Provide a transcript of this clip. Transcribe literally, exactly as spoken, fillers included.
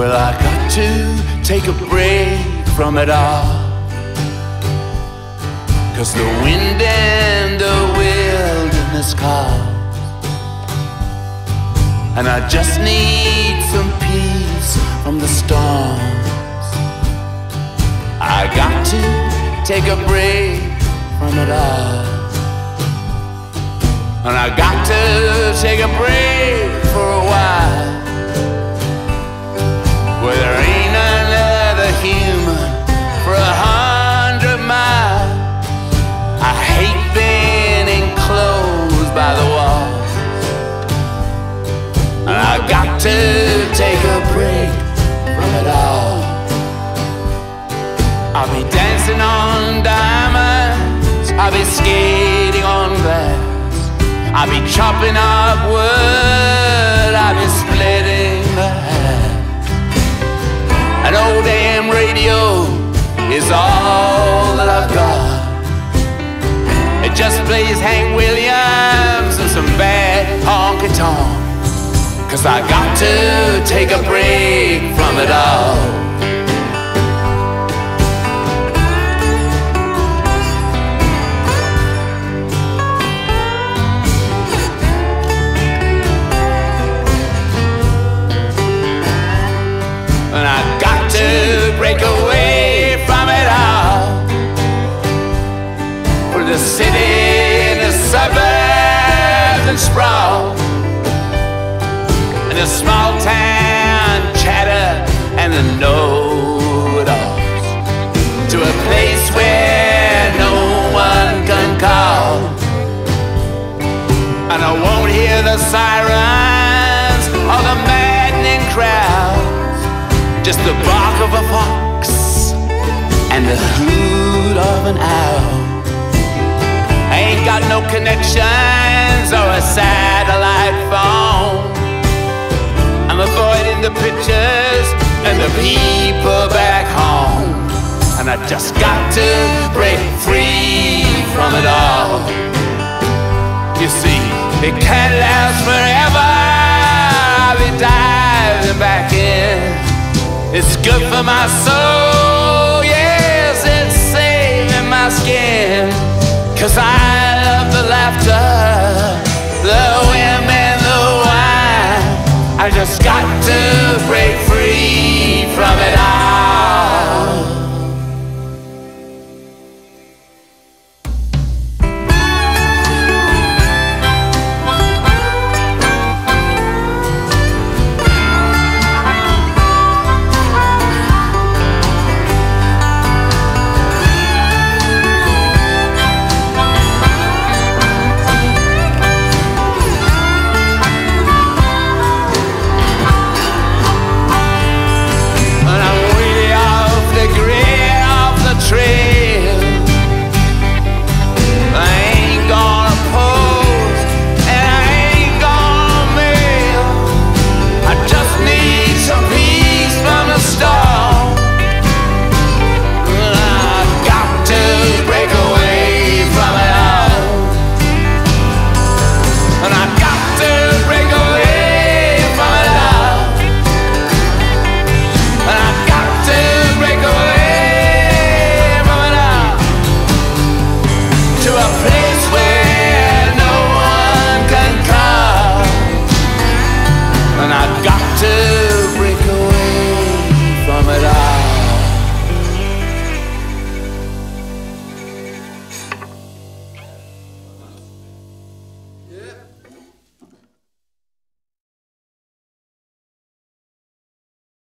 Well, I got to take a break from it all, 'cause the wind and the wilderness calls, and I just need some peace from the storms. I got to take a break from it all, and I got to take a break for a while, where there ain't another human for a hundred miles. I hate being enclosed by the walls, and I got to take a break from it all. I'll be dancing on diamonds, I'll be skating on glass, I'll be chopping up wood, I'll be splitting the hair. An old damn radio is all that I've got. It just plays Hank Williams and some bad honky-tonk, 'cause I got to take a break from it all. And I got to break away from it all, for the city and the suburbs and sprawl, and the small town chatter and the know-it-alls, to a place where no one can call. And I won't hear the sirens or the maddening crowds, just the bark of a fox and the hoot of an owl. I ain't got no connections or a satellite phone. I'm avoiding the pictures and the people back home, and I just got to break free from it all. You see, it can't last forever. I'll be diving back in. It's good for my soul, yes, it's saving my skin, 'cause I love the laughter, the women, the wine. I just got to break free from it all.